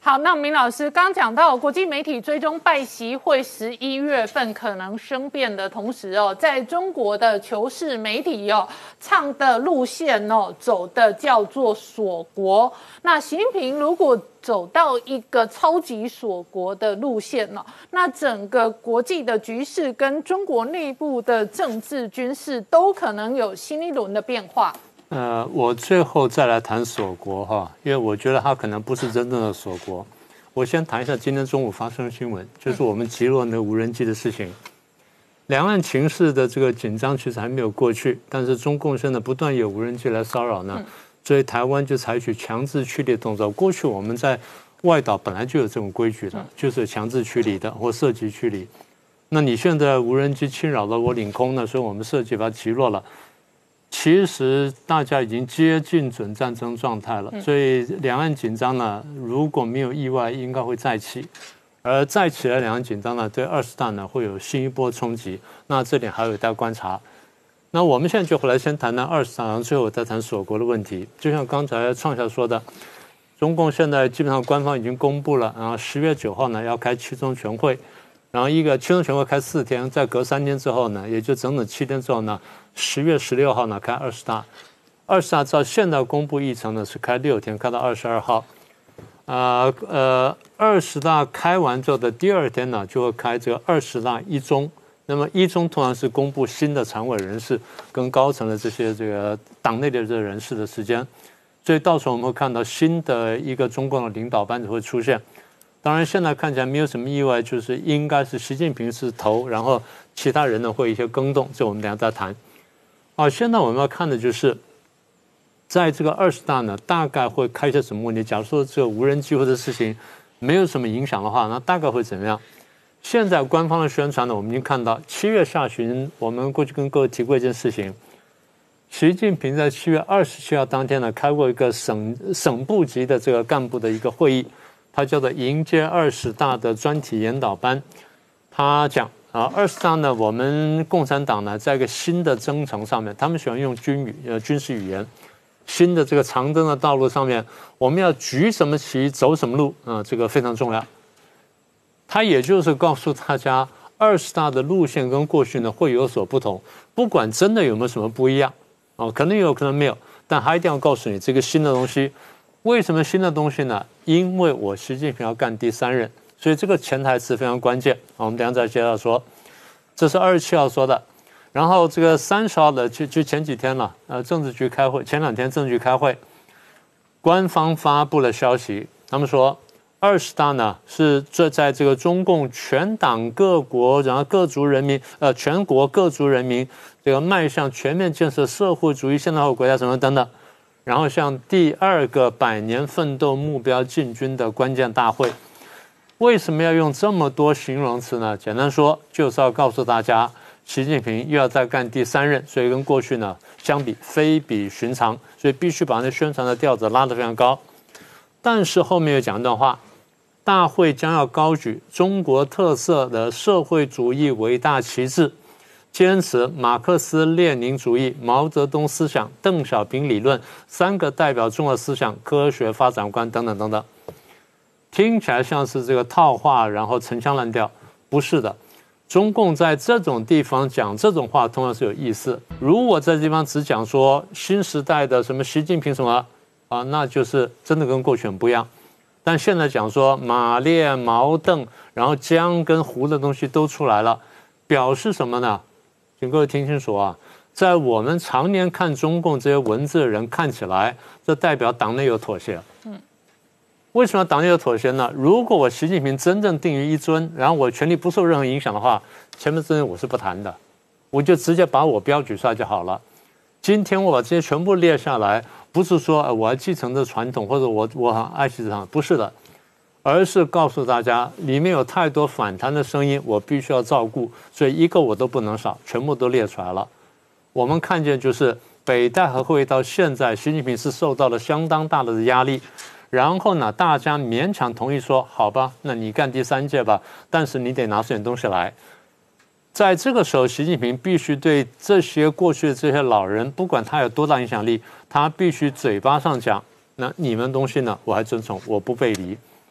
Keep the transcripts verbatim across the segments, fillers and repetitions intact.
好，那明老师刚讲到国际媒体追踪拜习会十一月份可能生变的同时哦，在中国的求是媒体哦唱的路线哦走的叫做锁国。那习近平如果走到一个超级锁国的路线哦，那整个国际的局势跟中国内部的政治军事都可能有新一轮的变化。 呃，我最后再来谈锁国哈，因为我觉得它可能不是真正的锁国。我先谈一下今天中午发生的新闻，就是我们击落那无人机的事情。两岸情势的这个紧张其实还没有过去，但是中共现在不断有无人机来骚扰呢，所以台湾就采取强制驱离动作。过去我们在外岛本来就有这种规矩的，就是强制驱离的或涉及驱离。那你现在无人机侵扰了我领空呢，所以我们设计把它击落了。其实大家已经接近准战争状态了，所以两岸紧张呢，如果没有意外，应该会再起。而再起来两岸紧张呢，对二十大呢会有新一波冲击。那这点还有待观察。那我们现在就回来先谈谈二十大，然后最后再谈锁国的问题。就像刚才创夏说的，中共现在基本上官方已经公布了，然后十月九号呢要开七中全会。然后一个七中全会开四天，再隔三天之后呢，也就整整七天之后呢，十月十六号呢开二十大，二十大照现在公布议程呢是开六天，开到二十二号，呃呃，二十大开完之后的第二天呢，就会开这个二十大一中。那么一中通常是公布新的常委人士跟高层的这些这个党内的这个人士的时间，所以到时候我们会看到新的一个中共的领导班子会出现。当然，现在看起来没有什么意外，就是应该是习近平是头，然后其他人呢会有一些更动，这我们等一下再谈。啊，现在我们要看的就是，在这个二十大呢，大概会开些什么问题？假如说这个无人机或者事情没有什么影响的话，那大概会怎么样？现在官方的宣传呢，我们已经看到，七月下旬，我们过去跟各位提过一件事情，习近平在七月二十七号当天呢，开过一个省省部级的这个干部的一个会议。他叫做迎接二十大的专题研导班，他讲啊，二十大呢，我们共产党呢，在一个新的征程上面，他们喜欢用军语呃军事语言，新的这个长征的道路上面，我们要举什么旗，走什么路啊，这个非常重要。他也就是告诉大家，二十大的路线跟过去呢会有所不同，不管真的有没有什么不一样啊，可能有可能没有，但他一定要告诉你这个新的东西。为什么新的东西呢？因为我习近平要干第三任，所以这个潜台词非常关键。我们等一下再接着说。这是二十七号说的，然后这个三十号的就就前几天了，呃，政治局开会，前两天政治局开会，官方发布了消息，他们说二十大呢是这在这个中共全党各国，然后各族人民，呃，全国各族人民这个迈向全面建设社会主义现代化国家什么等等。然后向第二个百年奋斗目标进军的关键大会，为什么要用这么多形容词呢？简单说，就是要告诉大家，习近平又要再干第三任，所以跟过去呢相比非比寻常，所以必须把那宣传的调子拉得非常高。但是后面又讲一段话，大会将要高举中国特色的社会主义伟大旗帜。坚持马克思列宁主义、毛泽东思想、邓小平理论三个代表中国思想科学发展观等等等等，听起来像是这个套话，然后陈腔滥调，不是的。中共在这种地方讲这种话，通常是有意思。如果在这地方只讲说新时代的什么习近平什么啊，那就是真的跟过去很不一样。但现在讲说马列、毛邓，然后江跟湖的东西都出来了，表示什么呢？请各位听清楚啊，在我们常年看中共这些文字的人看起来，这代表党内有妥协。嗯，为什么党内有妥协呢？如果我习近平真正定于一尊，然后我权力不受任何影响的话，前面这些我是不谈的，我就直接把我标举出来就好了。今天我把这些全部列下来，不是说我要继承这传统，或者我我很爱惜这场，不是的。而是告诉大家，里面有太多反弹的声音，我必须要照顾，所以一个我都不能少，全部都列出来了。我们看见就是北戴河会到现在，习近平是受到了相当大的压力，然后呢，大家勉强同意说，好吧，那你干第三届吧，但是你得拿出点东西来。在这个时候，习近平必须对这些过去的这些老人，不管他有多大影响力，他必须嘴巴上讲，那你们东西呢，我还遵从，我不背离。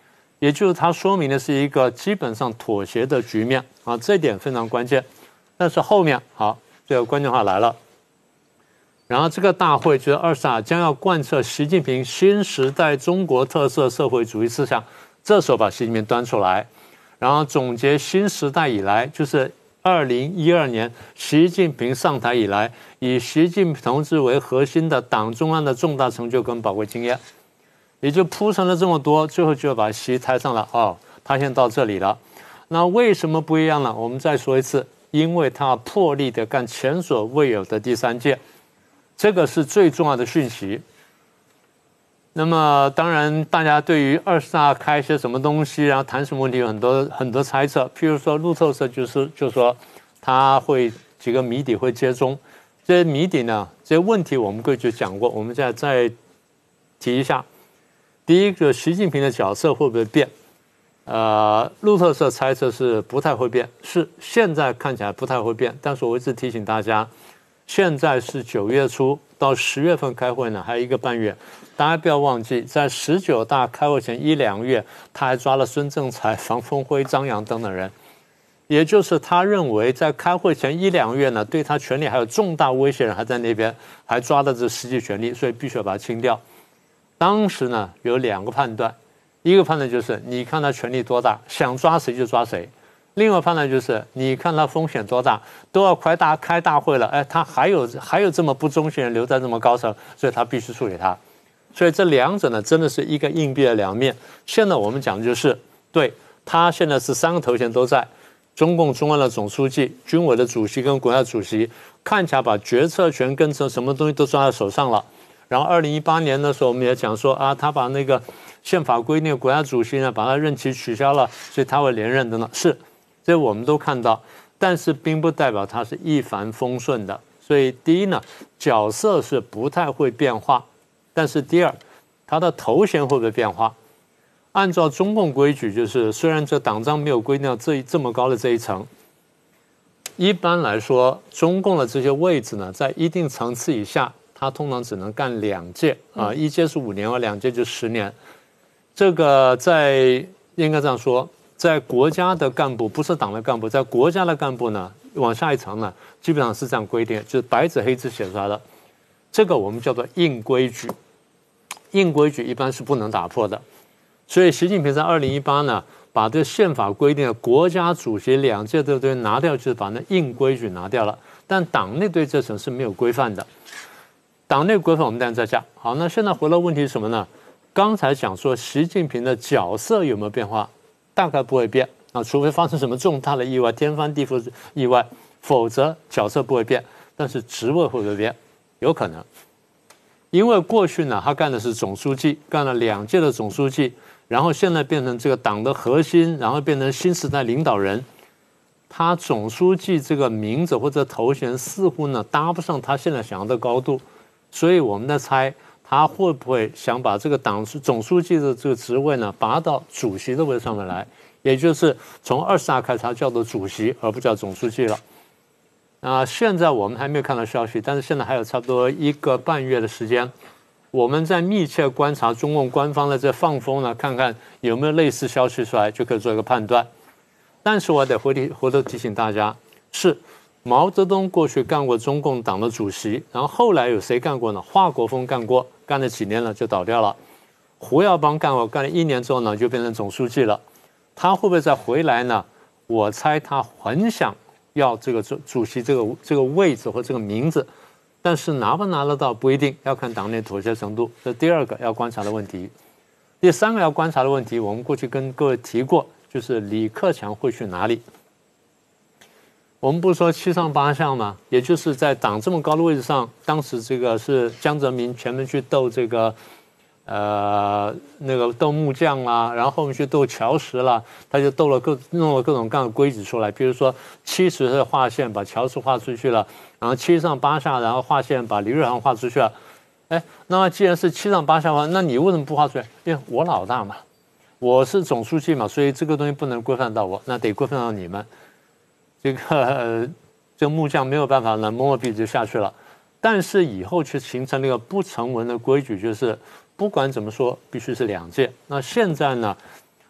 也就是它说明的是一个基本上妥协的局面啊，这一点非常关键。但是后面好，这个关键话来了。然后这个大会就是二十大将要贯彻习近平新时代中国特色社会主义思想，这时候把习近平端出来，然后总结新时代以来，就是二零一二年习近平上台以来，以习近平同志为核心的党中央的重大成就跟宝贵经验，也就铺陈了这么多，最后就把习抬上了。哦，他现在到这里了，那为什么不一样呢？我们再说一次，因为他破例的干前所未有的第三届。这个是最重要的讯息。那么，当然，大家对于二十大开些什么东西，然后谈什么问题，有很多很多猜测。譬如说，路透社就是就说他会几个谜底会揭中。这些谜底呢，这些问题我们过去讲过，我们现在再提一下。第一个，习近平的角色会不会变？呃，路透社猜测是不太会变，是现在看起来不太会变。但是我一直提醒大家。现在是九月初到十月份开会呢，还有一个半月。大家不要忘记，在十九大开会前一两个月，他还抓了孙政才、房峰辉、张扬等等人，也就是他认为在开会前一两个月呢，对他权力还有重大威胁人还在那边，还抓的这实际权力，所以必须要把它清掉。当时呢有两个判断，一个判断就是你看他权力多大，想抓谁就抓谁。另外判断就是，你看他风险多大，都要开大开大会了，哎，他还有还有这么不忠心人留在这么高层，所以他必须处理他。所以这两者呢，真的是一个硬币的两面。现在我们讲的就是，对他现在是三个头衔都在，中共中央的总书记、军委的主席跟国家主席，看起来把决策权跟什什么东西都抓在手上了。然后二零一八年的时候，我们也讲说啊，他把那个宪法规定的国家主席呢，把他任期取消了，所以他会连任等等，是。这我们都看到，但是并不代表它是一帆风顺的。所以第一呢，角色是不太会变化，但是第二，他的头衔会不会变化？按照中共规矩，就是虽然这党章没有规定到这这么高的这一层，一般来说，中共的这些位置呢，在一定层次以下，他通常只能干两届啊，一届是五年，而两届就十年。这个在应该这样说。在国家的干部，不是党的干部，在国家的干部呢，往下一层呢，基本上是这样规定，就是白纸黑字写出来的。这个我们叫做硬规矩，硬规矩一般是不能打破的。所以习近平在二零一八呢，把这宪法规定的国家主席两届这堆拿掉，就是把那硬规矩拿掉了。但党内对这层是没有规范的，党内规范我们当然在讲。好，那现在回到问题是什么呢？刚才讲说习近平的角色有没有变化？大概不会变啊，除非发生什么重大的意外、天翻地覆意外，否则角色不会变。但是职位会不会变？有可能，因为过去呢，他干的是总书记，干了两届的总书记，然后现在变成这个党的核心，然后变成新时代领导人。他总书记这个名字或者头衔似乎呢搭不上他现在想要的高度，所以我们在猜。他会不会想把这个党总书记的这个职位呢拔到主席的位置上面来？也就是从二十大开始，他叫做主席，而不叫总书记了。啊，现在我们还没有看到消息，但是现在还有差不多一个半月的时间，我们在密切观察中共官方的这放风呢，看看有没有类似消息出来，就可以做一个判断。但是我得回提回头提醒大家，是。毛泽东过去干过中共党的主席，然后后来有谁干过呢？华国锋干过，干了几年了就倒掉了。胡耀邦干过，干了一年之后呢就变成总书记了。他会不会再回来呢？我猜他很想要这个主主席这个这个位置或这个名字，但是拿不拿得到不一定，要看党内妥协程度。这第二个要观察的问题。第三个要观察的问题，我们过去跟各位提过，就是李克强会去哪里？我们不是说七上八下吗？也就是在党这么高的位置上，当时这个是江泽民前面去斗这个，呃，那个斗木匠啦，然后后面去斗乔石啦，他就斗了各弄了各种各样的规矩出来，比如说七十的划线把乔石划出去了，然后七上八下，然后划线把李瑞航划出去了。哎，那么既然是七上八下的话，那你为什么不划出来？因为我老大嘛，我是总书记嘛，所以这个东西不能规范到我，那得规范到你们。这个、呃、这个木匠没有办法呢，摸摸鼻子就下去了。但是以后却形成了一个不成文的规矩，就是不管怎么说，必须是两届。那现在呢，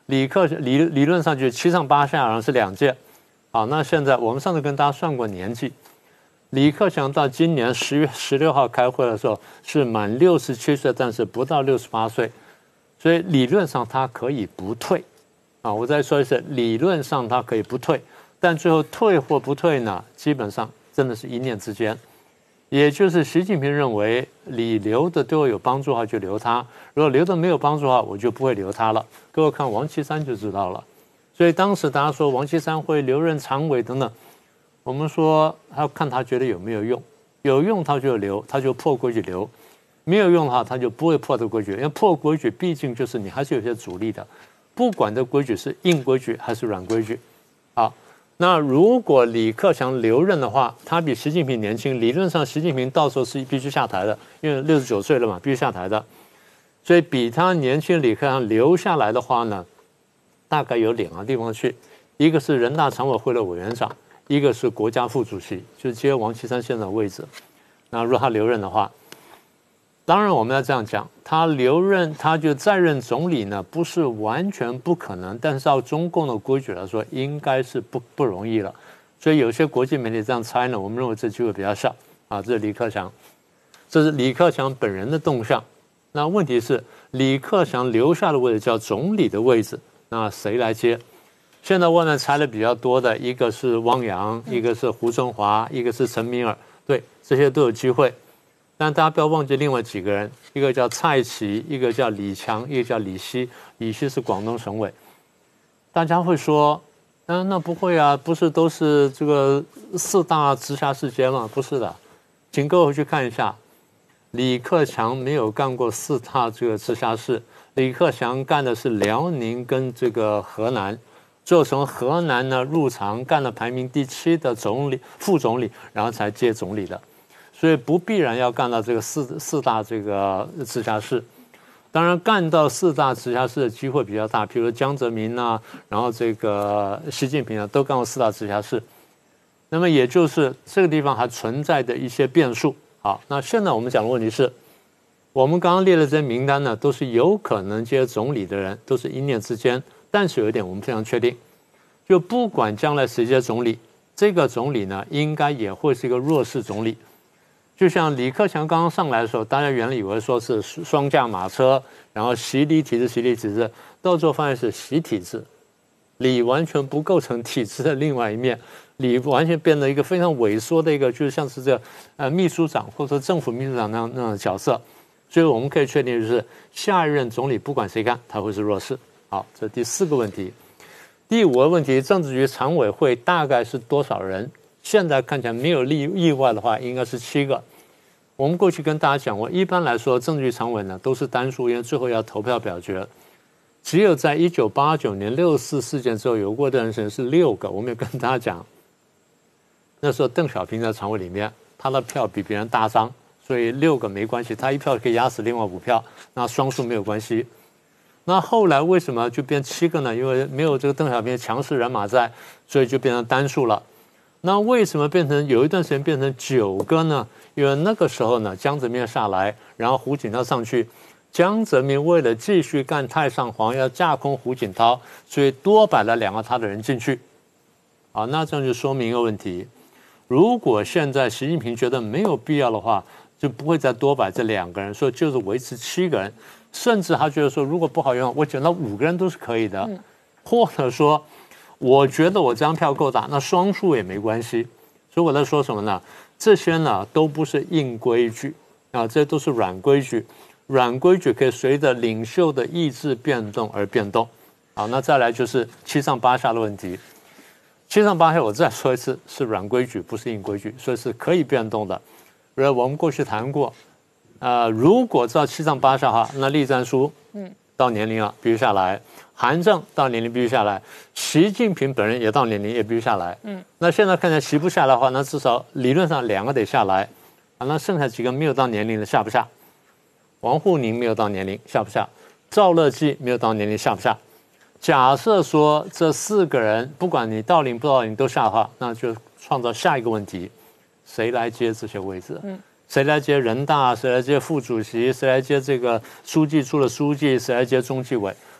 李克理理论上就七上八下，然后是两届。好，那现在我们上次跟大家算过年纪，李克强到今年十月十六号开会的时候是满六十七岁，但是不到六十八岁，所以理论上他可以不退。啊，我再说一次，理论上他可以不退，但最后退或不退呢，基本上真的是一念之间。也就是习近平认为你留的对我有帮助的话就留他，如果留的没有帮助的话我就不会留他了。各位看王岐山就知道了。所以当时大家说王岐山会留任常委等等，我们说他看他觉得有没有用，有用他就留，他就破规矩留；没有用的话他就不会破这规矩，因为破规矩毕竟就是你还是有些阻力的，不管这规矩是硬规矩还是软规矩。好。那如果李克强留任的话，他比习近平年轻，理论上习近平到时候是必须下台的，因为六十九岁了嘛，必须下台的。所以比他年轻李克强留下来的话呢，大概有两个地方去，一个是人大常委会的委员长，一个是国家副主席，就是接王岐山现在的位置。那如果他留任的话，当然我们要这样讲，他留任他就再任总理呢，不是完全不可能，但是照中共的规矩来说，应该是不不容易了。所以有些国际媒体这样猜呢，我们认为这机会比较小啊。这是李克强，这是李克强本人的动向。那问题是李克强留下的位置叫总理的位置，那谁来接？现在外面猜的比较多的，一个是汪洋，一个是胡春华，一个是陈敏尔，对，这些都有机会。但大家不要忘记另外几个人，一个叫蔡奇，一个叫李强，一个叫李希。李希是广东省委。大家会说，嗯，那不会啊，不是都是这个四大直辖市间吗？不是的，请各位回去看一下，李克强没有干过四大这个直辖市，李克强干的是辽宁跟这个河南，最后从河南呢入常，干了排名第七的总理、副总理，然后才接总理的。所以不必然要干到这个四四大这个直辖市，当然干到四大直辖市的机会比较大，比如江泽民啊，然后这个习近平啊，都干过四大直辖市。那么也就是这个地方还存在的一些变数。好，那现在我们讲的问题是，我们刚刚列的这些名单呢，都是有可能接总理的人，都是一念之间。但是有一点我们非常确定，就不管将来谁接总理，这个总理呢，应该也会是一个弱势总理。就像李克强刚刚上来的时候，大家原来以为说是双驾马车，然后习李体制、习李体制，到最后发现是习体制，李完全不构成体制的另外一面，李完全变得一个非常萎缩的一个，就是像是这个呃秘书长或者说政府秘书长那样那样的角色。所以我们可以确定，就是下一任总理不管谁干，他会是弱势。好，这是第四个问题。第五个问题，政治局常委会大概是多少人？现在看起来没有例意外的话，应该是七个。我们过去跟大家讲过，一般来说，政治局常委呢都是单数，因为最后要投票表决。只有在一九八九年六四事件之后有过的人是六个。我们也跟大家讲，那时候邓小平在常委里面，他的票比别人大张，所以六个没关系，他一票可以压死另外五票，那双数没有关系。那后来为什么就变七个呢？因为没有这个邓小平强势人马在，所以就变成单数了。那为什么变成有一段时间变成九个呢？因为那个时候呢，江泽民下来，然后胡锦涛上去，江泽民为了继续干太上皇，要架空胡锦涛，所以多摆了两个他的人进去。啊，那这样就说明一个问题：如果现在习近平觉得没有必要的话，就不会再多摆这两个人，所以就是维持七个人，甚至他觉得说，如果不好用，我选到五个人都是可以的，嗯、或者说。我觉得我这张票够大，那双数也没关系。所以我在说什么呢？这些呢都不是硬规矩啊，这都是软规矩。软规矩可以随着领袖的意志变动而变动。好，那再来就是七上八下的问题。七上八下，我再说一次，是软规矩，不是硬规矩，所以是可以变动的。而我们过去谈过，呃，如果照七上八下哈，那栗战书，嗯，到年龄了必须下来。韩正到年龄必须下来，习近平本人也到年龄也必须下来。嗯，那现在看起来习不下来的话，那至少理论上两个得下来。啊，那剩下几个没有到年龄的下不下？王沪宁没有到年龄下不下？赵乐际没有到年龄下不下？假设说这四个人不管你到龄不到龄都下的话，那就创造下一个问题：谁来接这些位置？嗯。谁来接人大？谁来接副主席？谁来接这个书记处的书记？谁来接中纪委？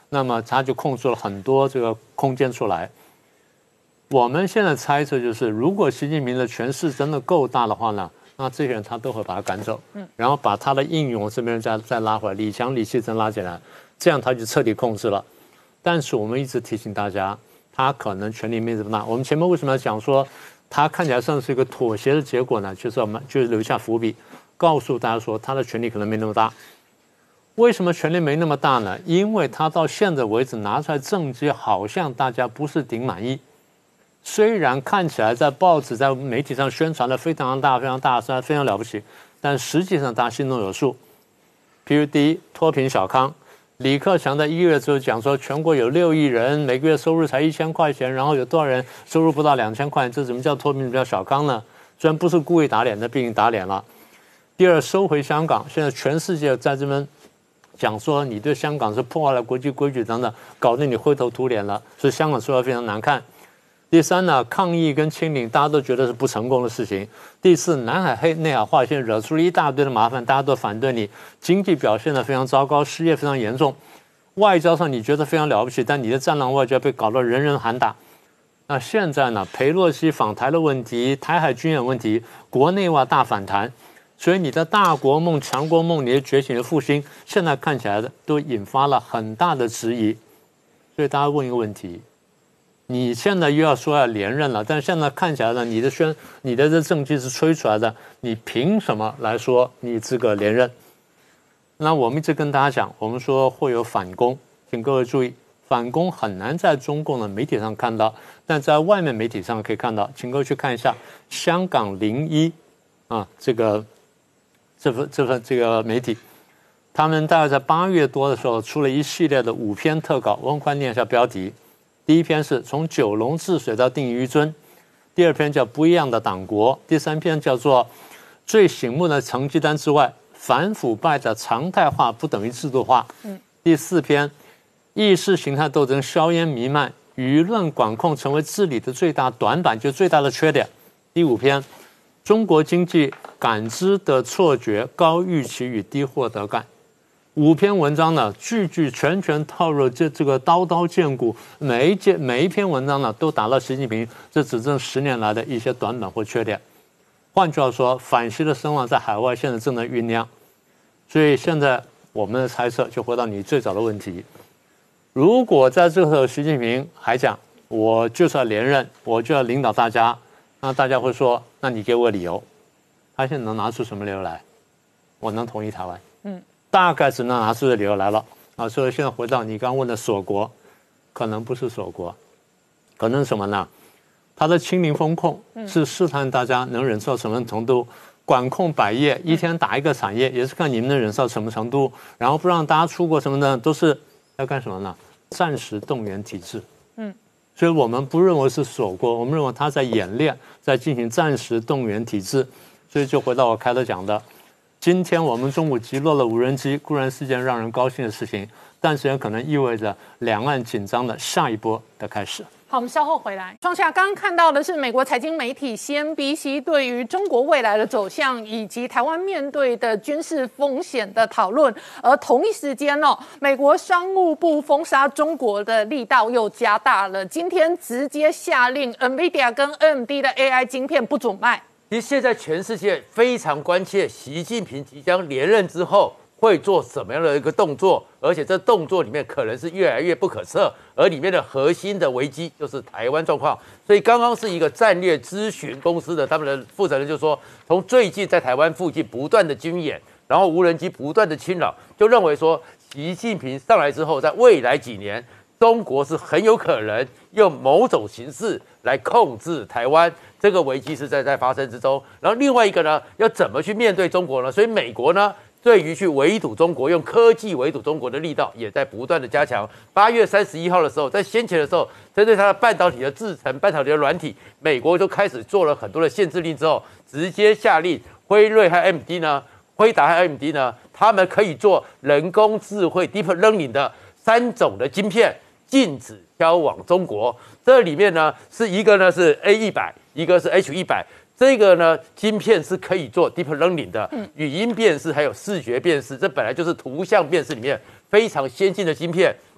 那么他就空出了很多这个空间出来。我们现在猜测就是，如果习近平的权势真的够大的话呢，那这些人他都会把他赶走，然后把他的应用这边再再拉回来，李强、李希珍拉进来，这样他就彻底控制了。但是我们一直提醒大家，他可能权力没这么大。我们前面为什么要讲说，他看起来像是一个妥协的结果呢？就是我们就是留下伏笔，告诉大家说他的权力可能没那么大。为什么权力没那么大呢？因为他到现在为止拿出来政绩，好像大家不是顶满意。虽然看起来在报纸、在媒体上宣传的非常大、非常大，虽然非常了不起，但实际上大家心中有数。譬如第一，脱贫小康，李克强在一月之后讲说，全国有六亿人，每个月收入才一千块钱，然后有多少人收入不到两千块，这怎么叫脱贫？怎么叫小康呢？虽然不是故意打脸的，毕竟打脸了。第二，收回香港，现在全世界在这边讲说你对香港是破坏了国际规矩等等，搞得你灰头土脸了，所以香港说的非常难看。第三呢，抗疫跟清零大家都觉得是不成功的事情。第四，南海黑内海划线惹出了一大堆的麻烦，大家都反对你。经济表现得非常糟糕，失业非常严重。外交上你觉得非常了不起，但你的战狼外交被搞到人人喊打。那现在呢，裴洛西访台的问题，台海军演问题，国内外大反弹，所以你的大国梦、强国梦，你的觉醒的复兴，现在看起来的都引发了很大的质疑。所以大家问一个问题。你现在又要说要连任了，但现在看起来呢，你的宣、你的这政绩是吹出来的，你凭什么来说你资格连任？那我们一直跟大家讲，我们说会有反攻，请各位注意，反攻很难在中共的媒体上看到，但在外面媒体上可以看到，请各位去看一下香港零一啊，这个这份这份这个媒体，他们大概在八月多的时候出了一系列的五篇特稿，我很快念一下标题。第一篇是从九龙治水到定于尊，第二篇叫不一样的党国，第三篇叫做最醒目的成绩单之外，反腐败的常态化不等于制度化。嗯，第四篇意识形态斗争硝烟弥漫，舆论管控成为治理的最大短板，就是最大的缺点。第五篇中国经济感知的错觉、高预期与低获得感。五篇文章呢，句句拳拳套入，这这个刀刀见骨，每一件每一篇文章呢，都打到习近平这执政十年来的一些短板或缺点。换句话说，反习的声浪在海外现在正在酝酿。所以现在我们的猜测就回到你最早的问题：如果在这个时候习近平还讲我就是要连任，我就要领导大家，那大家会说，那你给我理由。他现在能拿出什么理由来？我能统一台湾。嗯。大概只能拿出的理由来了啊，所以现在回到你刚刚问的锁国，可能不是锁国，可能是什么呢？他的清零风控是试探大家能忍受什么程度，管控百业，一天打一个产业，也是看你们能忍受什么程度，然后不让大家出国什么的，都是要干什么呢？暂时动员体制。嗯，所以我们不认为是锁国，我们认为他在演练，在进行暂时动员体制。所以就回到我开头讲的。今天我们中午击落了无人机，固然是件让人高兴的事情，但是也可能意味着两岸紧张的下一波的开始。 好，我们稍后回来。双夏刚刚看到的是美国财经媒体 C N B C 对于中国未来的走向以及台湾面对的军事风险的讨论，而同一时间哦，美国商务部封杀中国的力道又加大了，今天直接下令 NVIDIA 跟 A M D 的 A I 晶片不准卖。 其实现在全世界非常关切习近平即将连任之后会做什么样的一个动作，而且这动作里面可能是越来越不可测，而里面的核心的危机就是台湾状况。所以刚刚是一个战略咨询公司的他们的负责人就说，从最近在台湾附近不断的军演，然后无人机不断的侵扰，就认为说习近平上来之后，在未来几年中国是很有可能用某种形式来控制台湾，这个危机是在在发生之中。然后另外一个呢，要怎么去面对中国呢？所以美国呢，对于去围堵中国，用科技围堵中国的力道也在不断的加强。八月三十一号的时候，在先前的时候，针对它的半导体的制程、半导体的软体，美国就开始做了很多的限制令之后，直接下令辉瑞和 A M D 呢，辉达和 A M D 呢，他们可以做人工智慧 Deep Learning 的三种的晶片。禁止销往中国，这里面呢是一个呢是 A 一百，一个是 H 一百，这个呢晶片是可以做 Deep Learning 的，语音辨识还有视觉辨识，这本来就是图像辨识里面非常先进的晶片。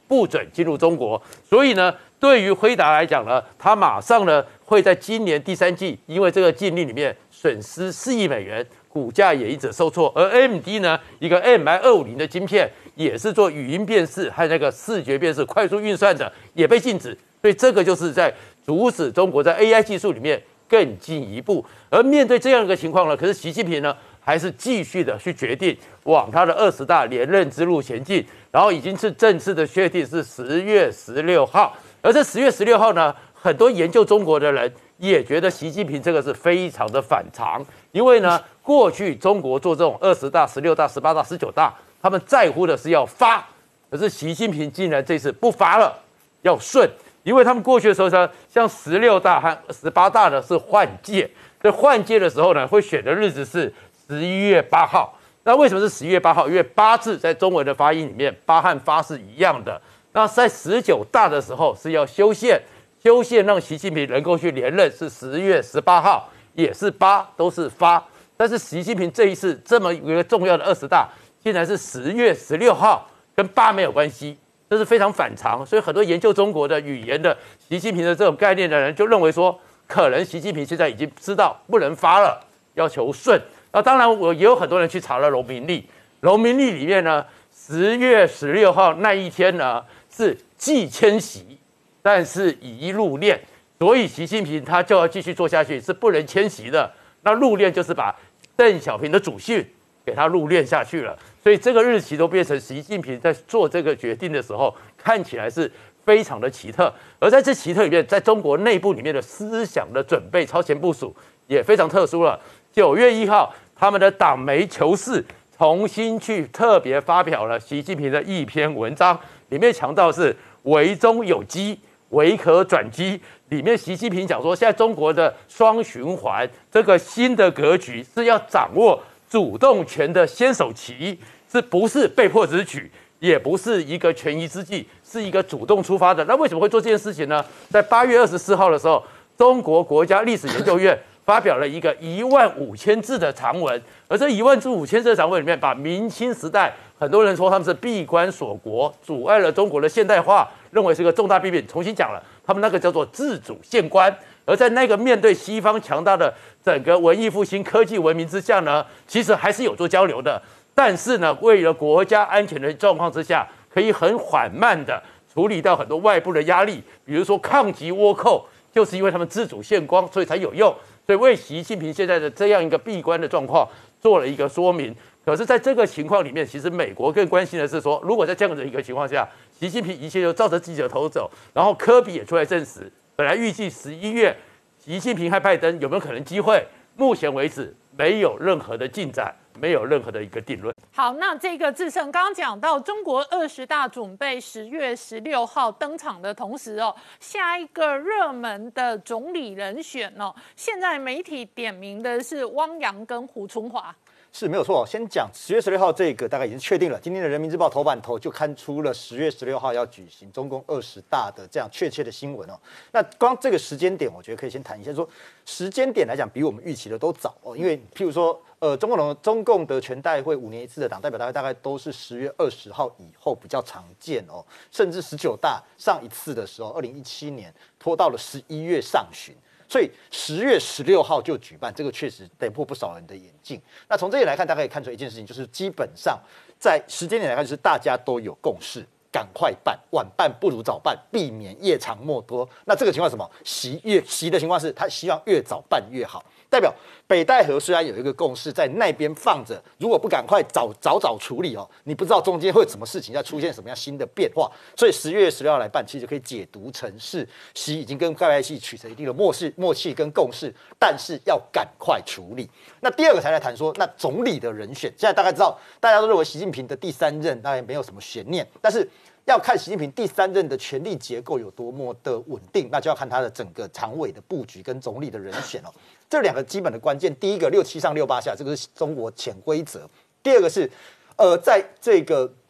不准进入中国。所以呢，对于辉达来讲呢，它马上呢会在今年第三季，因为这个禁令里面损失四亿美元，股价也因此受挫。而 A M D 呢，一个 M I 二五零的晶片也是做语音辨识和那个视觉辨识、快速运算的，也被禁止。所以这个就是在阻止中国在 A I 技术里面更进一步。而面对这样一个情况呢，可是习近平呢还是继续的去决定往他的二十大连任之路前进，然后已经是正式的确定是十月十六号。而这十月十六号呢，很多研究中国的人也觉得习近平这个是非常的反常，因为呢，过去中国做这种二十大、十六大、十八大、十九大，他们在乎的是要发，可是习近平竟然这次不发了，要顺。因为他们过去的时候呢，像十六大和十八大呢是换届，在换届的时候呢，会选的日子是十一月八号。那为什么是十一月八号？因为八字在中文的发音里面，八和发是一样的。那在十九大的时候是要修宪，修宪让习近平能够去连任是十月十八号，也是八，都是发。但是习近平这一次这么一个重要的二十大，竟然是十月十六号，跟八没有关系。这是非常反常，所以很多研究中国的语言的习近平的这种概念的人就认为说，可能习近平现在已经知道不能发了，要求顺。那当然，我也有很多人去查了农民历，农民历里面呢，十月十六号那一天呢是既迁徙，但是宜入殓，所以习近平他就要继续做下去，是不能迁徙的。那入殓就是把邓小平的祖训给他入殓下去了。所以这个日期都变成习近平在做这个决定的时候，看起来是非常的奇特。而在这奇特里面，在中国内部里面的思想的准备、超前部署也非常特殊了。九月一号，他们的党媒《求是》重新去特别发表了习近平的一篇文章，里面强调是唯中有机，唯可转机。里面习近平讲说，现在中国的双循环这个新的格局是要掌握主动权的先手棋，是不是被迫之举，也不是一个权宜之计，是一个主动出发的。那为什么会做这件事情呢？在八月二十四号的时候，中国国家历史研究院发表了一个一万五千字的长文，而这一万字五千字的长文里面，把明清时代很多人说他们是闭关锁国，阻碍了中国的现代化，认为是个重大弊病，重新讲了，他们那个叫做自主宪官。而在那个面对西方强大的整个文艺复兴、科技文明之下呢，其实还是有做交流的。但是呢，为了国家安全的状况之下，可以很缓慢的处理到很多外部的压力，比如说抗击倭寇，就是因为他们自主宪光，所以才有用。所以为习近平现在的这样一个闭关的状况做了一个说明。可是，在这个情况里面，其实美国更关心的是说，如果在这样的一个情况下，习近平一切就照着自己的头走，然后科比也出来证实，本来预计十一月，习近平和拜登有没有可能机会？目前为止没有任何的进展，没有任何的一个定论。 好，那这个志胜刚刚讲到，中国二十大准备十月十六号登场的同时哦，下一个热门的总理人选哦，现在媒体点名的是汪洋跟胡春华。 是没有错，先讲十月十六号这个大概已经确定了。今天的人民日报头版头就刊出了十月十六号要举行中共二十大的这样确切的新闻哦。那光这个时间点，我觉得可以先谈一下，说时间点来讲，比我们预期的都早哦。因为譬如说，呃，中共的中共的全代会五年一次的党代表大会，大概都是十月二十号以后比较常见哦，甚至十九大上一次的时候，二零一七年拖到了十一月上旬。所以十月十六号就举办，这个确实跌破不少人的眼镜。那从这里来看，大家可以看出一件事情，就是基本上在时间点来看，就是大家都有共识，赶快办，晚办不如早办，避免夜长梦多。那这个情况是什么？习越习的情况是，他希望越早办越好。代表北戴河虽然有一个共识在那边放着，如果不赶快早早早处理哦，你不知道中间会有什么事情，要出现什么样新的变化。所以十月十六号来办，其实可以解读成是习已经跟盖派系取得一定的默契、默契跟共识，但是要赶快处理。那第二个才来谈说，那总理的人选，现在大概知道，大家都认为习近平的第三任大概没有什么悬念，但是要看习近平第三任的权力结构有多么的稳定，那就要看他的整个常委的布局跟总理的人选哦。这两个基本的关键，第一个六七上六八下，这个是中国潜规则；第二个是，呃，在这个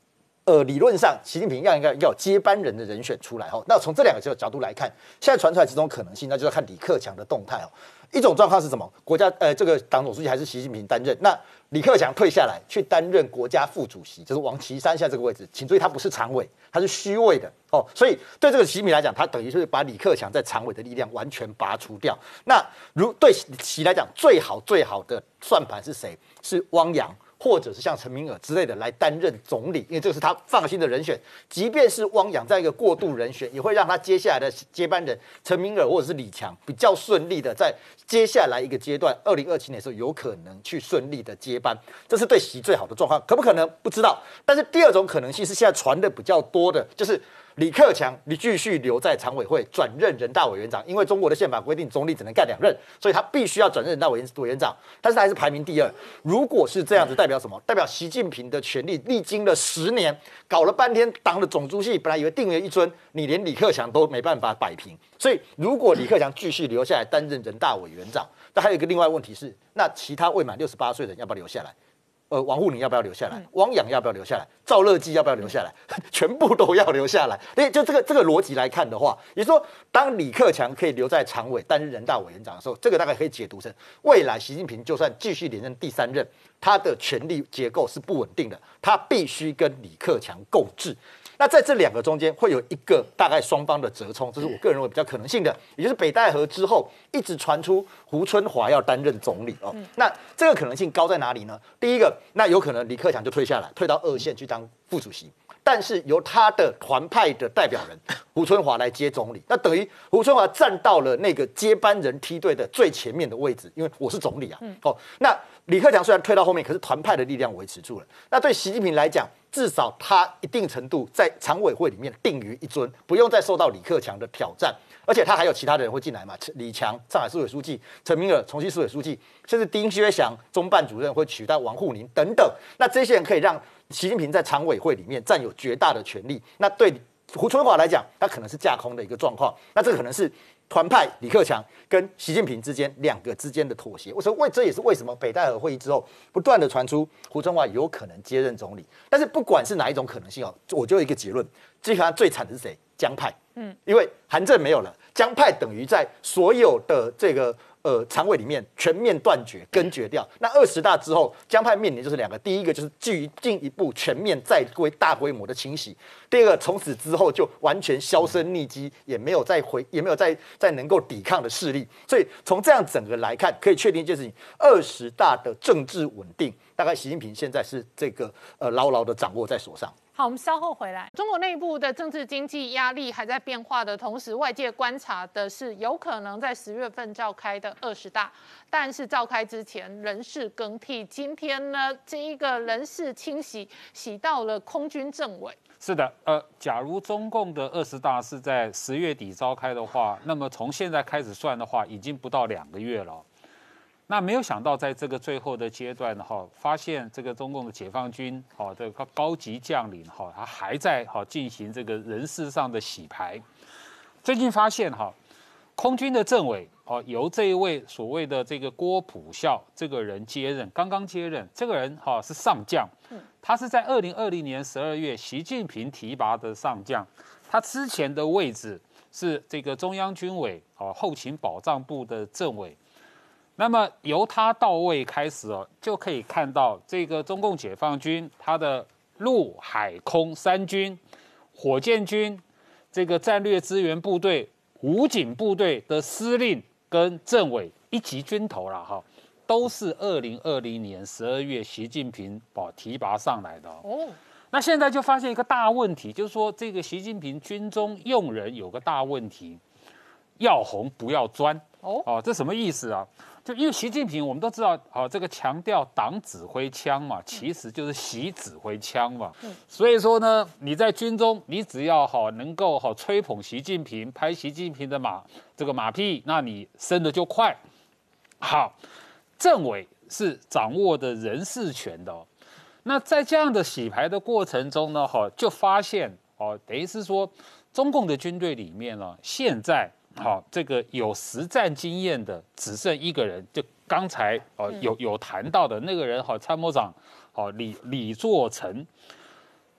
呃，理论上习近平要应该要有接班人的人选出来哦。那从这两个角度来看，现在传出来几种可能性，那就要看李克强的动态哦。一种状况是什么？国家呃，这个党总书记还是习近平担任，那李克强退下来去担任国家副主席，就是王岐山现在这个位置。请注意，他不是常委，他是虚位的哦。所以对这个习近平来讲，他等于就是把李克强在常委的力量完全拔除掉。那如对习来讲，最好最好的算盘是谁？是汪洋。或者是像陈明尔之类的来担任总理，因为这个是他放心的人选。即便是汪洋在一个过渡人选，也会让他接下来的接班人陈明尔或者是李强比较顺利的在接下来一个阶段，二零二七年的时候有可能去顺利的接班，这是对习最好的状况。可不可能不知道？但是第二种可能性是现在传的比较多的，就是李克强你继续留在常委会转任人大委员长，因为中国的宪法规定总理只能干两任，所以他必须要转任人大委员委员长，但是他还是排名第二。如果是这样子，代表什么？代表习近平的权力历经了十年，搞了半天党的总书记，本来以为定了一尊，你连李克强都没办法摆平。所以如果李克强继续留下来担任人大委员长，那还有一个另外问题是，那其他未满六十八岁的人要不要留下来？呃，王沪宁要不要留下来？汪洋要不要留下来？赵乐际要不要留下来？全部都要留下来。所以就这个这个逻辑来看的话，也就是说，当李克强可以留在常委担任人大委员长的时候，这个大概可以解读成未来习近平就算继续连任第三任，他的权力结构是不稳定的，他必须跟李克强共治。那在这两个中间会有一个大概双方的折冲，这是我个人认为比较可能性的，也就是北戴河之后一直传出胡春华要担任总理哦。那这个可能性高在哪里呢？第一个，那有可能李克强就退下来，退到二线去当副主席，但是由他的团派的代表人胡春华来接总理，那等于胡春华站到了那个接班人梯队的最前面的位置，因为我是总理啊。哦，那李克强虽然退到后面，可是团派的力量维持住了。那对习近平来讲，至少他一定程度在常委会里面定于一尊，不用再受到李克强的挑战。而且他还有其他的人会进来嘛？李强，上海市委书记；陈明尔，重庆市委书记；甚至丁薛祥，中办主任会取代王沪宁等等。那这些人可以让习近平在常委会里面占有绝大的权力。那对胡春华来讲，他可能是架空的一个状况。那这个可能是团派李克强跟习近平之间两个之间的妥协。我说为这也是为什么北戴河会议之后不断的传出胡春华有可能接任总理。但是不管是哪一种可能性哦，我就有一个结论：基本上最惨的是谁？江派。嗯，因为韩正没有了，江派等于在所有的这个呃常委里面全面断绝、根绝掉。那二十大之后，江派面临就是两个，第一个就是进进一步全面再规大规模的清洗，第二个从此之后就完全销声匿迹，也没有再回，也没有再再能够抵抗的势力。所以从这样整个来看，可以确定一件事情：二十大的政治稳定，大概习近平现在是这个呃牢牢的掌握在手上。 好，我们稍后回来。中国内部的政治经济压力还在变化的同时，外界观察的是有可能在十月份召开的二十大，但是召开之前人事更替。今天呢，这一个人事清洗洗到了空军政委。 是的，呃，假如中共的二十大是在十月底召开的话，那么从现在开始算的话，已经不到两个月了。那没有想到，在这个最后的阶段哈，发现这个中共的解放军哈这个高级将领哈，他还在哈进行这个人事上的洗牌。最近发现哈，空军的政委哦，由这一位所谓的这个郭普孝这个人接任，刚刚接任，这个人哈是上将，他是在二零二零年十二月习近平提拔的上将，他之前的位置是这个中央军委哦后勤保障部的政委。那么由他到位开始哦，就可以看到这个中共解放军他的陆海空三军、火箭军、这个战略支援部队、武警部队的司令跟政委一级军头了哈，都是二零二零年十二月习近平把提拔上来的哦。那现在就发现一个大问题，就是说这个习近平军中用人有个大问题，要红不要专哦。哦，这什么意思啊？就因为习近平，我们都知道，哦，这个强调党指挥枪嘛，其实就是习指挥枪嘛。嗯、所以说呢，你在军中，你只要好能够好吹捧习近平，拍习近平的马这个马屁，那你升的就快。好，政委是掌握的人事权的、哦。那在这样的洗牌的过程中呢，哈，就发现哦，等于是说，中共的军队里面呢，现在。好，这个有实战经验的只剩一个人，就刚才哦有有谈到的那个人，好，参谋长，好李李作成，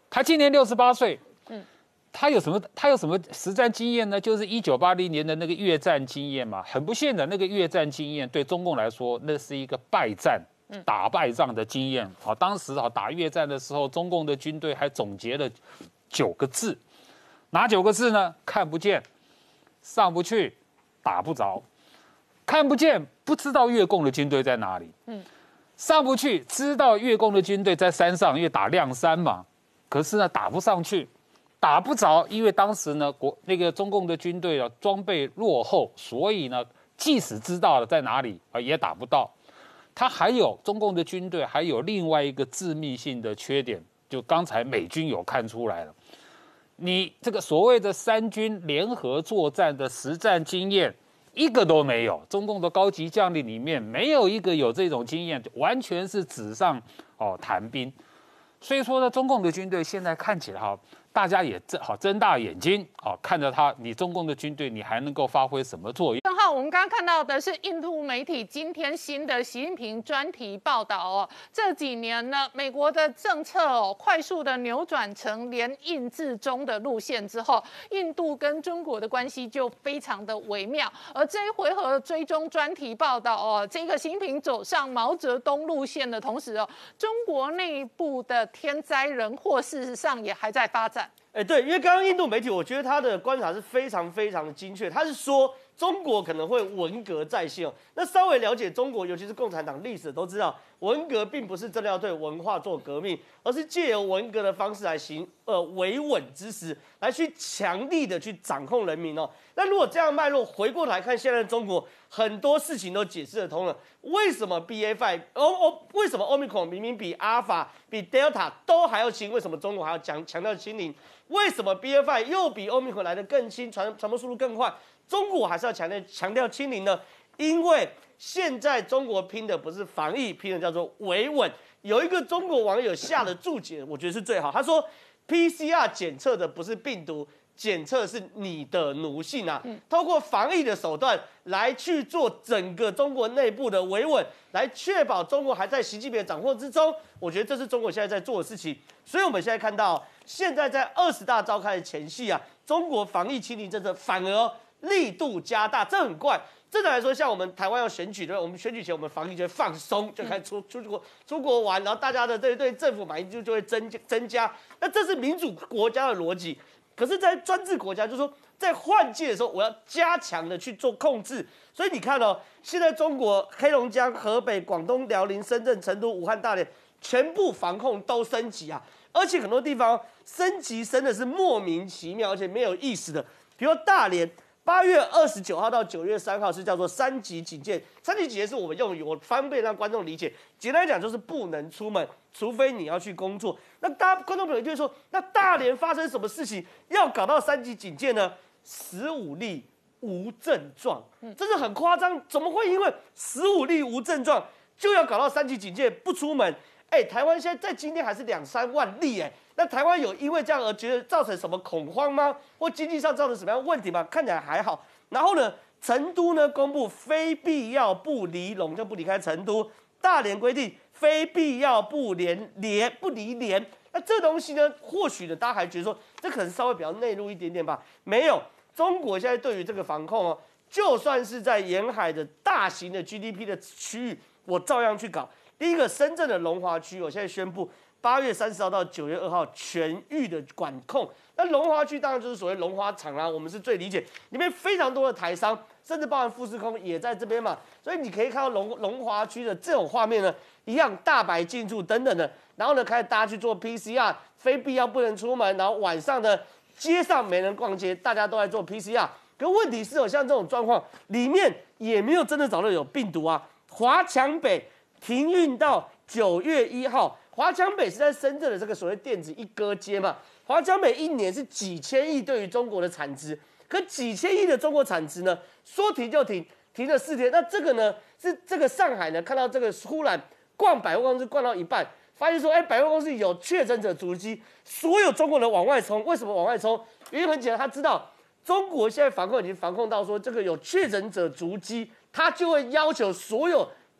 他今年六十八岁，嗯，他有什么他有什么实战经验呢？就是一九八零年的那个越战经验嘛。很不幸的，那个越战经验对中共来说，那是一个败战。打败仗的经验，好，当时啊打越战的时候，中共的军队还总结了九个字，哪九个字呢？看不见，上不去，打不着。看不见，不知道越共的军队在哪里。嗯，上不去，知道越共的军队在山上，因为打亮山嘛。可是呢，打不上去，打不着，因为当时呢国那个中共的军队啊装备落后，所以呢，即使知道了在哪里啊，也打不到。它还有中共的军队还有另外一个致命性的缺点，就刚才美军有看出来了，你这个所谓的三军联合作战的实战经验一个都没有，中共的高级将领里面没有一个有这种经验，完全是纸上哦谈兵。所以说呢，中共的军队现在看起来哈，大家也睁好睁大眼睛，好看着他，你中共的军队你还能够发挥什么作用？ 正好我们刚刚看到的是印度媒体今天新的习近平专题报道哦，这几年呢，美国的政策哦快速的扭转成联印制中的路线之后，印度跟中国的关系就非常的微妙。而这一回合追踪专题报道哦，这个习近平走上毛泽东路线的同时哦，中国内部的天灾人祸事实上也还在发展。 哎，对，因为刚刚印度媒体，我觉得他的观察是非常非常的精确。他是说中国可能会文革再现哦。那稍微了解中国，尤其是共产党历史，都知道文革并不是真的要对文化做革命，而是借由文革的方式来行呃维稳之实，来去强力的去掌控人民哦。那如果这样脉络回过来看，现在的中国很多事情都解释得通了。为什么 B A 五 哦哦，为什么 Omicron 明明比 Alpha 比 Delta 都还要轻，为什么中国还要强强调清零？为什么 B A 五 又比 Omicron 来得更轻，传传播速度更快？中国还是要强调强调清零呢？因为现在中国拼的不是防疫，拼的叫做维稳。有一个中国网友下的注解，我觉得是最好。他说 ，P C R 检测的不是病毒，检测是你的奴性啊。透过防疫的手段来去做整个中国内部的维稳，来确保中国还在习近平的掌握之中。我觉得这是中国现在在做的事情。所以我们现在看到，现在在二十大召开的前夕啊，中国防疫清零政策反而力度加大，这很怪。正常来说，像我们台湾要选举，对吧？我们选举前我们防疫就会放松，就开始出出国出国玩，然后大家的对对政府满意度就会增增加。那这是民主国家的逻辑。可是，在专制国家，就是说在换届的时候，我要加强的去做控制。所以你看哦，现在中国黑龙江、河北、广东、辽宁、深圳、成都、武汉、大连，全部防控都升级啊！而且很多地方升级升的是莫名其妙，而且没有意识的。比如大连，八月二十九号到九月三号是叫做三级警戒。三级警戒是我们用语，我方便让观众理解。简单来讲，就是不能出门，除非你要去工作。那大家观众朋友就会说，那大连发生什么事情要搞到三级警戒呢？十五例无症状，这是很夸张。怎么会因为十五例无症状就要搞到三级警戒不出门？哎，台湾现在在今天还是两三万例，哎，那台湾有因为这样而觉得造成什么恐慌吗？或经济上造成什么样的问题吗？看起来还好。然后呢，成都呢公布非必要不离笼，就不离开成都。大连规定非必要不连连不离连。那这东西呢，或许呢，大家还觉得说这可能稍微比较内陆一点点吧？没有，中国现在对于这个防控哦，就算是在沿海的大型的 G D P 的区域，我照样去搞。第一个，深圳的龙华区，我现在宣布八月三十号到九月二号全域的管控。那龙华区当然就是所谓龙华厂啦，我们是最理解，里面非常多的台商，甚至包含富士康也在这边嘛，所以你可以看到龙龙华区的这种画面呢，一样大白进驻等等的，然后呢开始大家去做 P C R， 非必要不能出门，然后晚上呢街上没人逛街，大家都在做 P C R。可问题是哦，像这种状况里面也没有真的找到有病毒啊。华强北停运到九月一号，华强北是在深圳的这个所谓电子一哥街嘛。华强北一年是几千亿对于中国的产值，可几千亿的中国产值呢，说停就停，停了四天。那这个呢，是这个上海呢看到这个忽然逛百货公司逛到一半，发现说，哎，百货公司有确诊者足迹，所有中国人往外冲。为什么往外冲？原因很简单，他知道中国现在防控已经防控到说，这个有确诊者足迹，他就会要求所有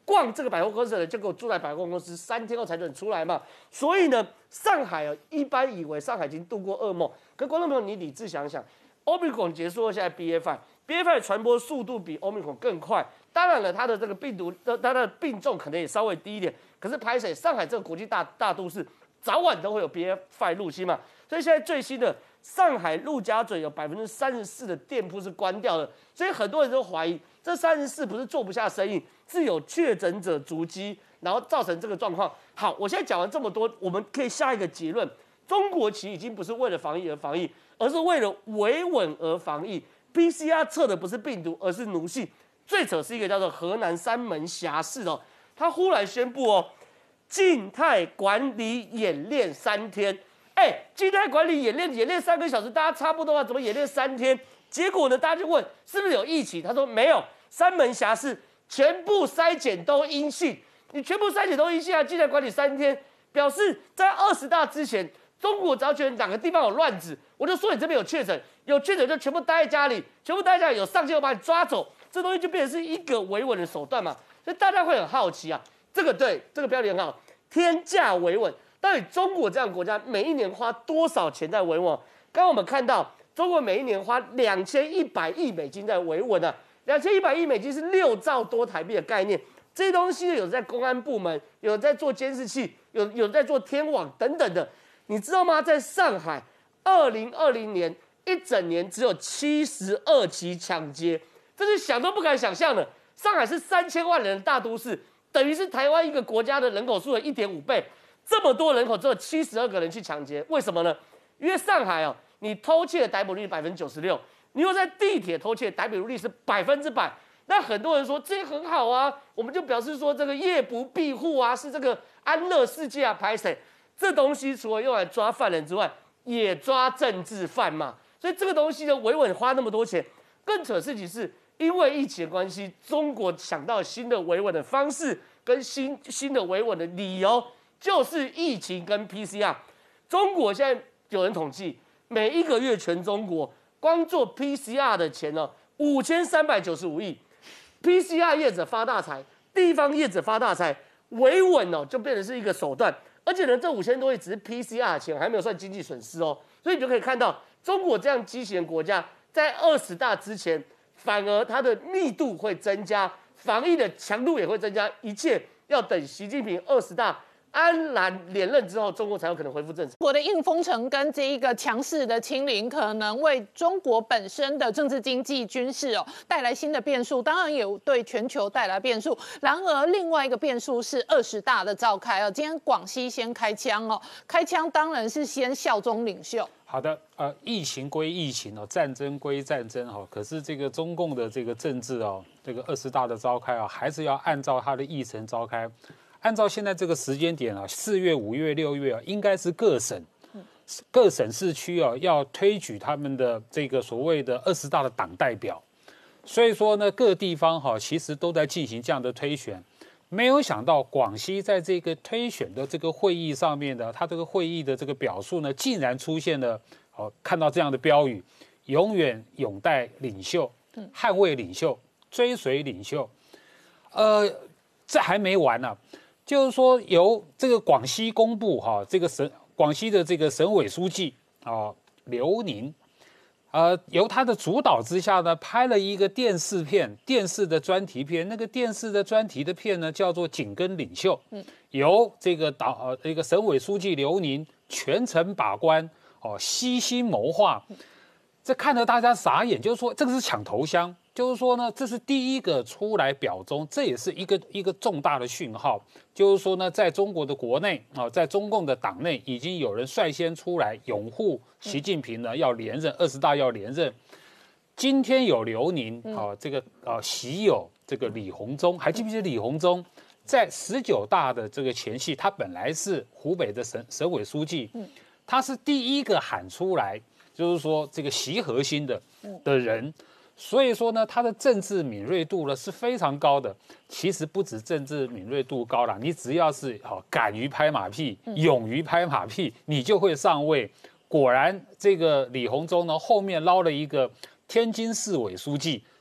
逛这个百货公司的人就给我住在百货公司，三天后才准出来嘛。所以呢，上海啊，一般以为上海已经度过噩梦，可观众朋友你理智想想 ，Omicron 结束后，现在 B A 五 B A 五 传播速度比 Omicron 更快，当然了，它的这个病毒，它的病重可能也稍微低一点。可是拍谁？上海这个国际大大都市，早晚都会有 B A 五 入侵嘛。所以现在最新的上海陆家嘴有百分之三十四的店铺是关掉的，所以很多人都怀疑这三十四不是做不下生意，是有确诊者足迹，然后造成这个状况。好，我现在讲完这么多，我们可以下一个结论：中国其实已经不是为了防疫而防疫，而是为了维稳而防疫。P C R 测的不是病毒，而是奴性。最扯是一个叫做河南三门峡市哦，他忽然宣布哦，静态管理演练三天。哎，静态管理演练演练三个小时，大家差不多啊，怎么演练三天？结果呢，大家就问是不是有疫情？他说没有，三门峡市全部筛检都阴性。你全部筛检都阴性啊，静态管理三天，表示在二十大之前，中国只要觉得哪个地方有乱子，我就说你这边有确诊，有确诊就全部待在家里，全部待在家里，有上街我把你抓走，这东西就变成是一个维稳的手段嘛。所以大家会很好奇啊，这个对这个标题很好，天价维稳。到底中国这样的国家每一年花多少钱在维稳？刚刚我们看到，中国每一年花两千一百亿美金在维稳啊，两千一百亿美金是六兆多台币的概念。这些东西有在公安部门，有在做监视器，有有在做天网等等的。你知道吗？在上海，二零二零年一整年只有七十二起抢劫，这是想都不敢想象的。上海是三千万人的大都市，等于是台湾一个国家的人口数的一点五倍。这么多人口只有七十二个人去抢劫，为什么呢？因为上海哦，你偷窃的逮捕率百分之九十六，你又在地铁偷窃，逮捕率是百分之百。那很多人说这很好啊，我们就表示说这个夜不闭户啊，是这个安乐世界啊，拍谁？这东西除了用来抓犯人之外，也抓政治犯嘛。所以这个东西呢，维稳花那么多钱，更扯的事情是因为疫情的关系，中国想到新的维稳的方式跟新新的维稳的理由。就是疫情跟 P C R， 中国现在有人统计，每一个月全中国光做 P C R 的钱呢，五千三百九十五亿。P C R 业者发大财，地方业者发大财，维稳哦就变成是一个手段。而且呢，这五千多亿只是 P C R 的钱，还没有算经济损失哦。所以你就可以看到，中国这样畸形的国家，在二十大之前，反而它的密度会增加，防疫的强度也会增加，一切要等习近平二十大安然连任之后，中国才有可能恢复正常。 我的硬封城跟这一个强势的清零，可能为中国本身的政治、经济、军事哦带来新的变数，当然也对全球带来变数。然而，另外一个变数是二十大的召开哦。今天广西先开枪哦，开枪当然是先效忠领袖。 好的，呃，疫情归疫情哦，战争归战争哈、哦，可是这个中共的这个政治哦，这个二十大的召开啊、哦，还是要按照它的议程召开。按照现在这个时间点啊，四月、五月、六月啊，应该是各省、各省市区啊，要推举他们的这个所谓的二十大的党代表。所以说呢，各地方哈、啊，其实都在进行这样的推选。没有想到广西在这个推选的这个会议上面的，他这个会议的这个表述呢，竟然出现了哦，看到这样的标语：永远拥戴领袖，捍卫领袖，追随领袖。呃，这还没完呢、啊。就是说，由这个广西公布哈、啊，这个省广西的这个省委书记啊刘宁，呃，由他的主导之下呢，拍了一个电视片，电视的专题片。那个电视的专题的片呢，叫做《紧跟领袖》，嗯，由这个导呃这个省委书记刘宁全程把关，哦，悉心谋划。这看得大家傻眼，就是说这个是抢头香。就是说呢，这是第一个出来表忠，这也是一个一个重大的讯号。就是说呢，在中国的国内啊，在中共的党内，已经有人率先出来拥护习近平呢要连任，二十大要连任。今天有刘宁啊，这个啊习有这个李鸿忠，还记不记得李鸿忠在十九大的这个前夕，他本来是湖北的省省委书记，他是第一个喊出来，就是说这个习核心的的人。所以说呢，他的政治敏锐度呢是非常高的。其实不止政治敏锐度高啦，你只要是好、哦、敢于拍马屁、勇于拍马屁，你就会上位。果然，这个李鸿忠呢后面捞了一个天津市委书记，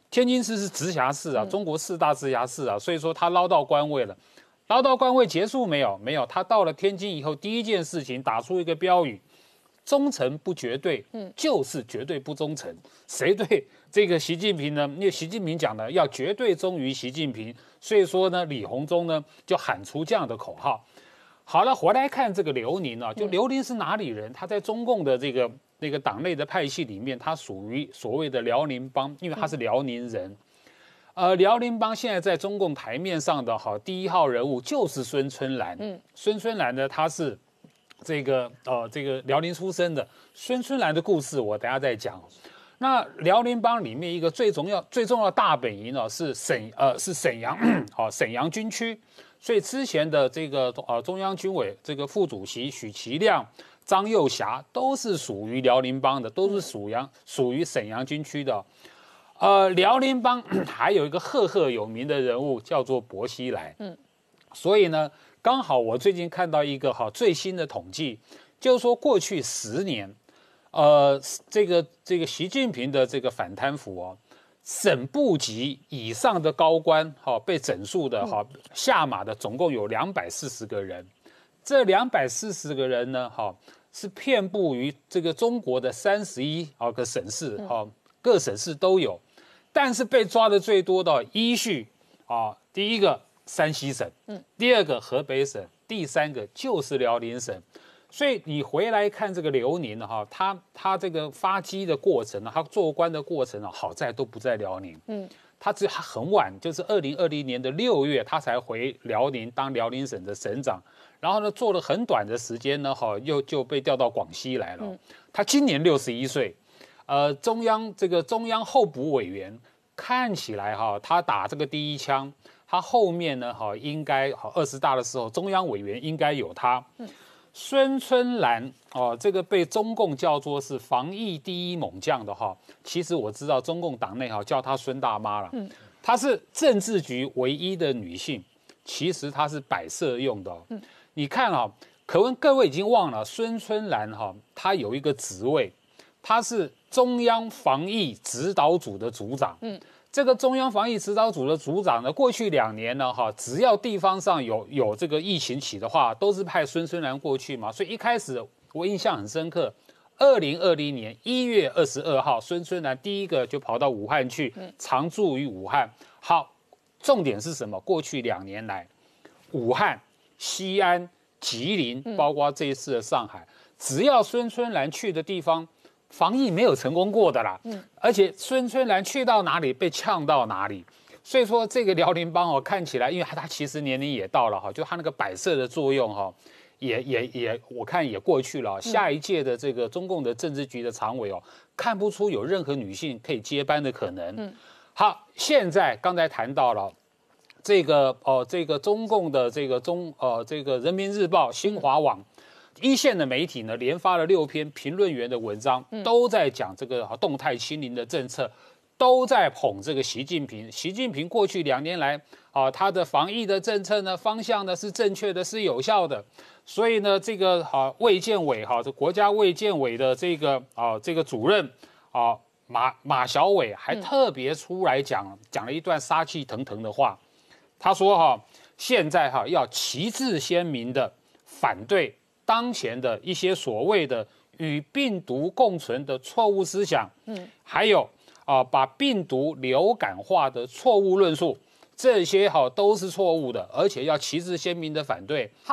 天津市是直辖市啊，中国四大直辖市啊，所以说他捞到官位了。捞到官位结束没有？没有，他到了天津以后，第一件事情打出一个标语：忠诚不绝对，嗯，就是绝对不忠诚。谁对这个习近平呢？因为习近平讲的要绝对忠于习近平，所以说呢，李鸿忠呢就喊出这样的口号。好了，回来看这个刘宁啊，就刘宁是哪里人？他在中共的这个那个党内的派系里面，他属于所谓的辽宁帮，因为他是辽宁人。呃，辽宁帮现在在中共台面上的哈第一号人物就是孙春兰。嗯，孙春兰呢，他是这个呃这个辽宁出生的。孙春兰的故事我等下再讲。那辽宁帮里面一个最重要最重要的大本营呢是沈呃是沈阳好沈阳军区，所以之前的这个呃中央军委这个副主席许其亮、张又侠都是属于辽宁帮的，都是属阳属于沈阳军区的。呃，辽宁帮还有一个赫赫有名的人物叫做薄熙来，嗯，所以呢，刚好我最近看到一个哈最新的统计，就是说过去十年，呃，这个这个习近平的这个反贪腐哦，省部级以上的高官哈、哦、被整肃的哈、哦、下马的总共有两百四十个人，这两百四十个人呢哈、哦、是遍布于这个中国的三十一啊个省市哈、哦、各省市都有。但是被抓的最多的依序啊，第一个山西省，嗯，第二个河北省，第三个就是辽宁省。所以你回来看这个刘宁哈，他他这个发迹的过程呢，他做官的过程呢，好在都不在辽宁，嗯，他只很晚，就是二零二零年的六月，他才回辽宁当辽宁省的省长，然后呢，做了很短的时间呢，哈，又就被调到广西来了。嗯、他今年六十一岁。呃，中央这个中央候补委员看起来哈，他打这个第一枪，他后面呢哈应该好二十大的时候，中央委员应该有他。嗯、孙春兰哦，这个被中共叫做是防疫第一猛将的哈，其实我知道中共党内哈叫她孙大妈了。嗯，她是政治局唯一的女性，其实她是摆设用的。嗯，你看啊，可能各位已经忘了孙春兰哈，她有一个职位。他是中央防疫指导组的组长，嗯，这个中央防疫指导组的组长呢，过去两年呢，哈，只要地方上有有这个疫情起的话，都是派孙春兰过去嘛，所以一开始我印象很深刻，二零二零年一月二十二号，孙春兰第一个就跑到武汉去，常驻于武汉。好，重点是什么？过去两年来，武汉、西安、吉林，包括这一次的上海，只要孙春兰去的地方。防疫没有成功过的啦，嗯，而且孙春兰去到哪里被呛到哪里，所以说这个辽宁帮哦看起来，因为他其实年龄也到了哈，就他那个摆设的作用哈，也也也我看也过去了。下一届的这个中共的政治局的常委哦，看不出有任何女性可以接班的可能。嗯，好，现在刚才谈到了这个哦，这个中共的这个中呃这个人民日报、新华网。一线的媒体呢，连发了六篇评论员的文章，都在讲这个动态清零的政策，都在捧这个习近平。习近平过去两年来啊，他的防疫的政策呢，方向呢是正确的，是有效的。所以呢，这个啊卫健委哈，这国家卫健委的这个啊这个主任啊马马晓伟还特别出来讲讲了一段杀气腾腾的话。他说哈，现在哈要旗帜鲜明的反对。当前的一些所谓的与病毒共存的错误思想，嗯，还有啊、呃、把病毒流感化的错误论述，这些哈都是错误的，而且要旗帜鲜明的反对。